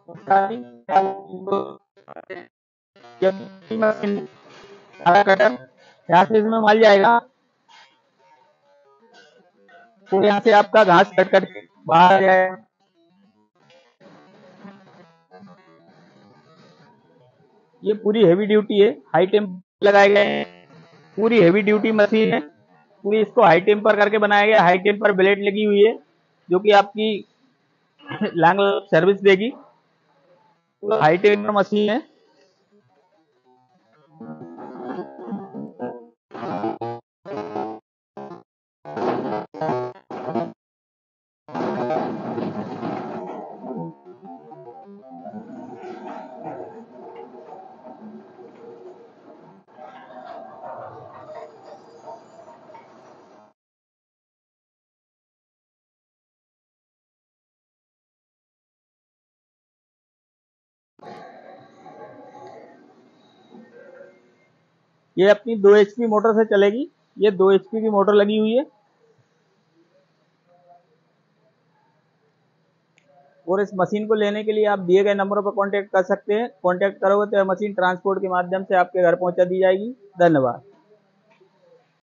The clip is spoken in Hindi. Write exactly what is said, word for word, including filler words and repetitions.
मशीन कटर यहाँ से इसमें माल जाएगा, तो यहाँ से आपका घास कट कट के बाहर आ जाएगा। ये पूरी हेवी ड्यूटी है, हाई टेम्प लगाए गए हैं, पूरी हेवी ड्यूटी मशीन है, पूरी इसको हाई टेम्पर करके बनाया गया। हाई टेम्पर ब्लेड लगी हुई है जो कि आपकी लॉन्ग सर्विस देगी। हाई टेम्पर मशीन है। ये अपनी दो एचपी मोटर से चलेगी। ये दो एचपी की मोटर लगी हुई है और इस मशीन को लेने के लिए आप दिए गए नंबरों पर कांटेक्ट कर सकते हैं। कांटेक्ट करोगे तो यह मशीन ट्रांसपोर्ट के माध्यम से आपके घर पहुंचा दी जाएगी। धन्यवाद।